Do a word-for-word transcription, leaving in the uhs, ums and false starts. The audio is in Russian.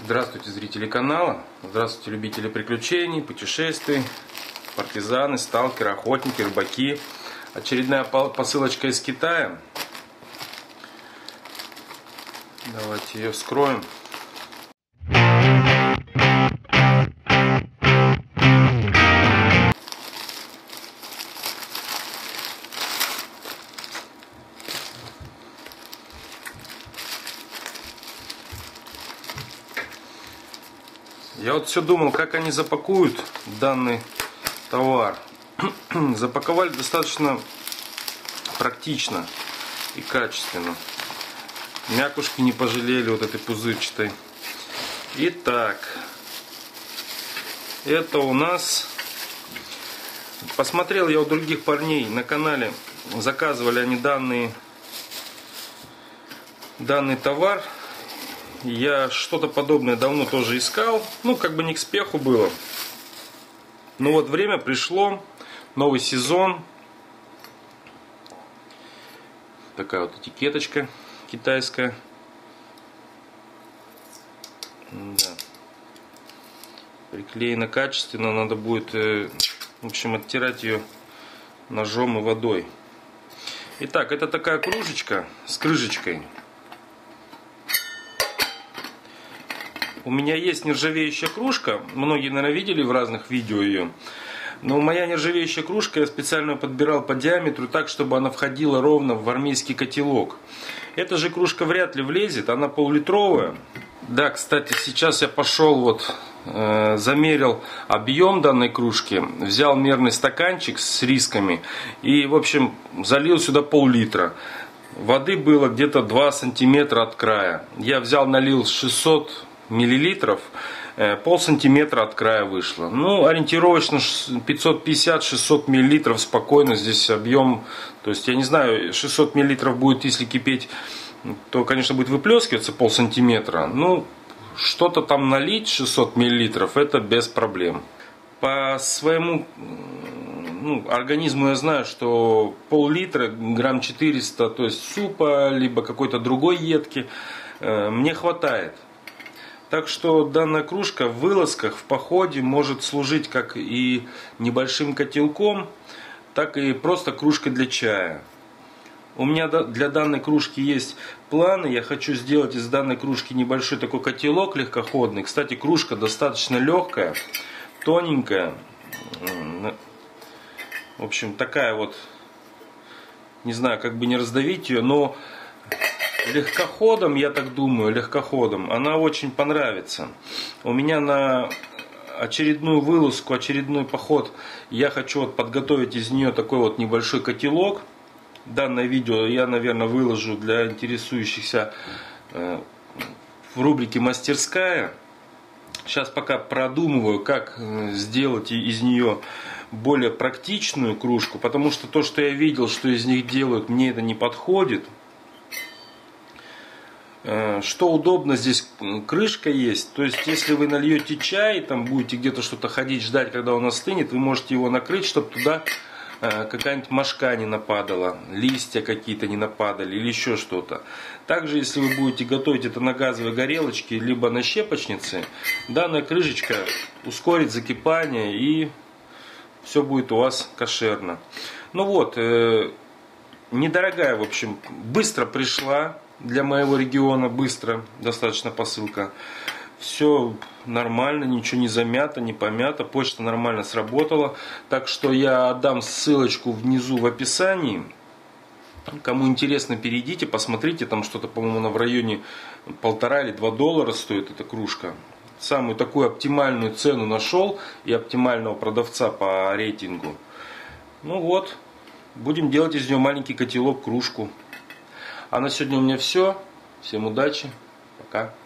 Здравствуйте, зрители канала, здравствуйте, любители приключений, путешествий, партизаны, сталкеры, охотники, рыбаки. Очередная посылочка из Китая. Давайте ее вскроем. Я вот все думал, как они запакуют данный товар. Запаковали достаточно практично и качественно. Мякушки не пожалели вот этой пузырчатой. Итак, это у нас... Посмотрел я у других парней на канале, заказывали они данный, данный товар. Я что-то подобное давно тоже искал. Ну, как бы не к спеху было. Но вот время пришло. Новый сезон. Такая вот этикеточка китайская. Да. Приклеена качественно. Надо будет, в общем, оттирать ее ножом и водой. Итак, это такая кружечка с крышечкой. У меня есть нержавеющая кружка, многие, наверное, видели в разных видео ее. Но моя нержавеющая кружка, я специально подбирал по диаметру так, чтобы она входила ровно в армейский котелок. Эта же кружка вряд ли влезет, она полулитровая. Да, кстати, сейчас я пошел, вот, э, замерил объем данной кружки, взял мерный стаканчик с рисками и, в общем, залил сюда пол-литра. Воды было где-то два сантиметра от края. Я взял, налил шестьсот миллилитров, пол сантиметра от края вышло. Ну, ориентировочно пятьсот пятьдесят — шестьсот миллилитров спокойно здесь объем. То есть, я не знаю, шестьсот миллилитров будет, если кипеть, то, конечно, будет выплескиваться пол сантиметра. Ну, что-то там налить шестьсот миллилитров, это без проблем. По своему ну, организму я знаю, что пол-литра, грамм четыреста, то есть супа, либо какой-то другой едки, мне хватает. Так что данная кружка в вылазках, в походе может служить как и небольшим котелком, так и просто кружкой для чая. У меня для данной кружки есть планы. Я хочу сделать из данной кружки небольшой такой котелок легкоходный. Кстати, кружка достаточно легкая, тоненькая. В общем, такая вот, не знаю, как бы не раздавить ее, но... Легкоходом, я так думаю, легкоходом, она очень понравится. У меня на очередную вылазку, очередной поход, я хочу вот подготовить из нее такой вот небольшой котелок. Данное видео я, наверное, выложу для интересующихся в рубрике «Мастерская». Сейчас пока продумываю, как сделать из нее более практичную кружку, потому что то, что я видел, что из них делают, мне это не подходит. Что удобно, здесь крышка есть, то есть если вы нальете чай, там будете где-то что-то ходить, ждать, когда он остынет, вы можете его накрыть, чтобы туда какая-нибудь мошка не нападала, листья какие-то не нападали или еще что-то. Также, если вы будете готовить это на газовой горелочке, либо на щепочнице, данная крышечка ускорит закипание и все будет у вас кошерно. Ну вот, недорогая, в общем, быстро пришла. Для моего региона быстро достаточно посылка. Все нормально, ничего не замято, не помято. Почта нормально сработала. Так что я отдам ссылочку внизу в описании. Кому интересно, перейдите, посмотрите. Там что-то, по-моему, в районе полтора или два доллара стоит эта кружка. Самую такую оптимальную цену нашел и оптимального продавца по рейтингу. Ну вот, будем делать из нее маленький котелок, кружку. А на сегодня у меня все. Всем удачи. Пока.